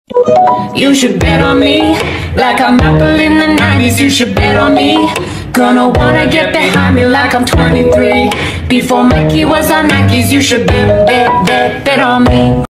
You should bet on me, like I'm Apple in the 90s. You should bet on me. Gonna wanna get behind me like I'm 23. Before Mikey was on Nikes, you should bet on me.